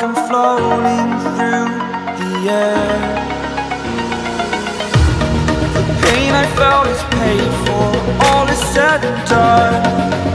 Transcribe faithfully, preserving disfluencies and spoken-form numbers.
I'm floating through the air. The pain I felt is paid for, all is said and done.